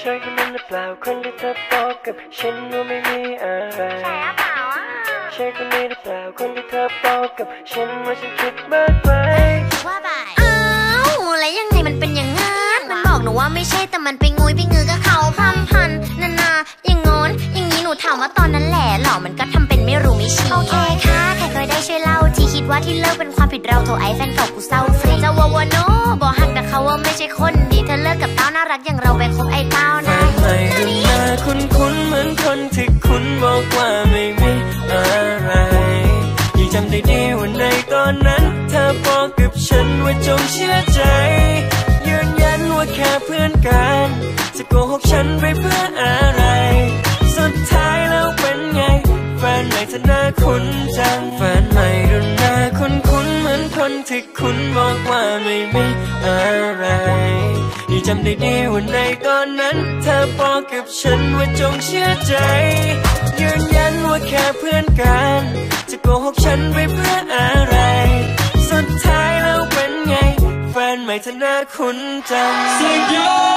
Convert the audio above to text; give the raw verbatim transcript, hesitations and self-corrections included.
ช่คนนั้นหรือเปล่าคนที่เธอบอกกับฉันว่าไม่มีอะไรใช่เปล่าอ่ะใช่คนนี้หรือเปล่าคนที่เธอบอกกับฉันว่าฉันคิดมากไปว่าไปอ้าวแล้วยังไงมันเป็นอย่างงั้นมันบอกหนูว่าไม่ใช่แต่มันไปงุยไปงือกับเขาพร่ำพันนานาอย่างงอนอย่างนี้หนูถามว่าตอนนั้นแหละหรอมันก็ทำเป็นไม่รู้ไม่ชี้โอเคค่ะใครเคยได้ช่วยเล่าที่คิดว่าที่เลิกเป็นความผิดเราโทรไอ้แฟนเก่ากูเศร้าฟรีจะวาวโนบอกหักแต่เขาว่าไม่ใช่คนดีเธอเลิกกับเต้าน่ารักอย่างเราไปคบไอ้เต้านะแฟนใหม่ดูหน้าคุ้นๆเหมือนคนที่คุณบอกว่าไม่มีอะไรยังจำได้ดีว่าในตอนนั้นเธอบอกกับฉันว่าจงเชื่อใจยืนยันว่าแค่เพื่อนกันจะโกหกฉันไปเพื่ออะไรสุดท้ายแล้วเป็นไงแฟนใหม่เธอหน้าคุ้นจังแฟนใหม่ดูหน้าคุ้นๆเหมือนคนที่คุณบอกว่าไม่มีอะไรยังจำได้ดีว่าในตอนนั้นเธอบอกกับฉันว่าจงเชื่อใจยืนยันว่าแค่เพื่อนกันจะโกหกฉันไปเพื่ออะไรสุดท้ายแล้วเป็นไงแฟนใหม่เธอหน้าคุ้นจัง